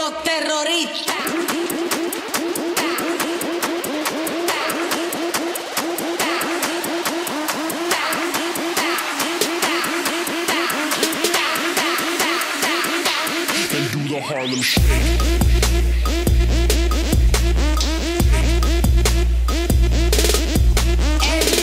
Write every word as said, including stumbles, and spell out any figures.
los terroristas. And do the Harlem Shake. El